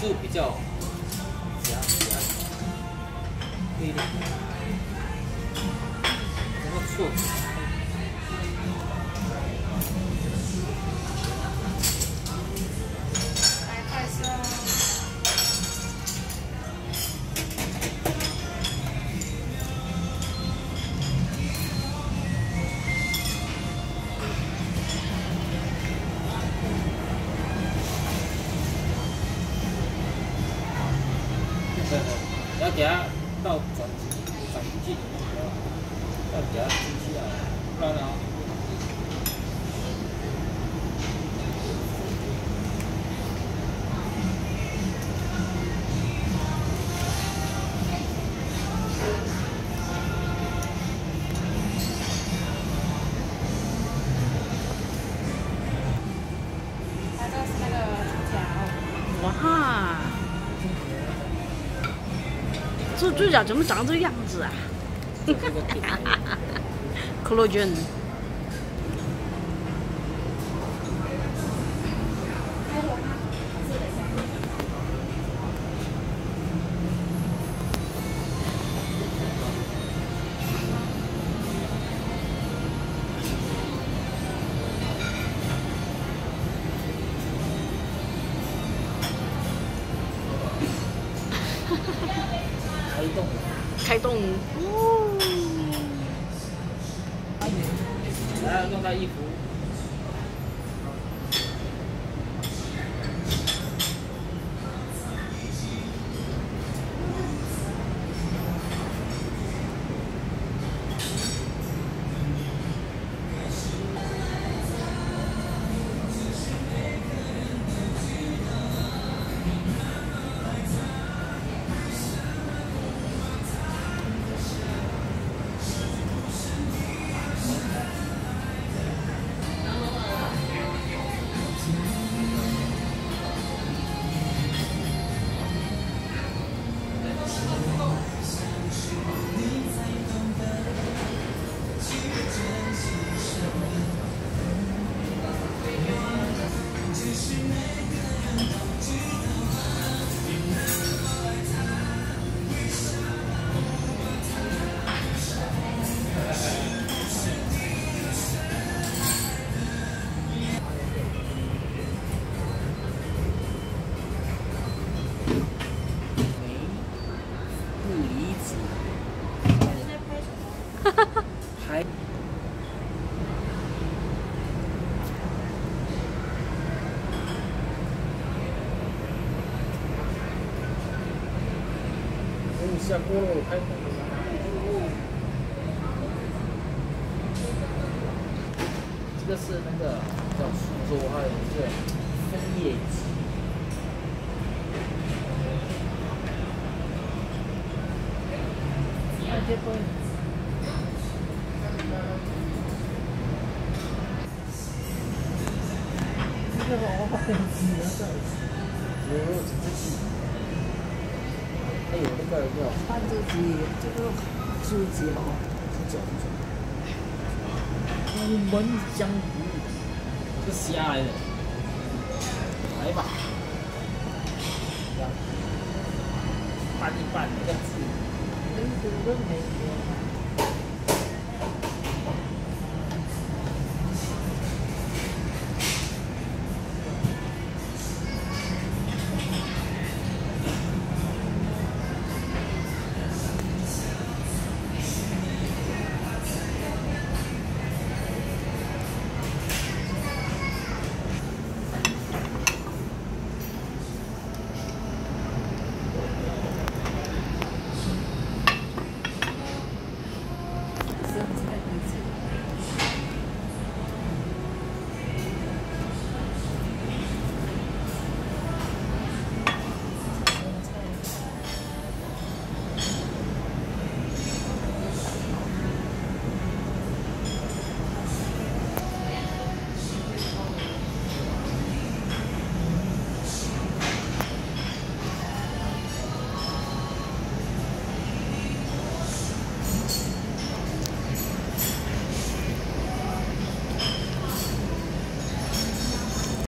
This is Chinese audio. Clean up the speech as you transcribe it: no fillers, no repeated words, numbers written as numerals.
就比较夹，对的，然后错。要给它到转移镜，要给它进去啊，不然呢？ 它这是那个猪脚。 哇！这猪脚怎么长这个样子啊？可乐卷。开动哦！ 来弄到衣服。拍。下锅了，开火了。这个是那个叫苏州话的这个枫叶鸡。这个。这个我很鸡了，这有整只鸡。还有那个叫半只鸡，这个猪脚，猪脚。焖香菇，这个虾来的。来吧，拌一拌那个鸡。人没有。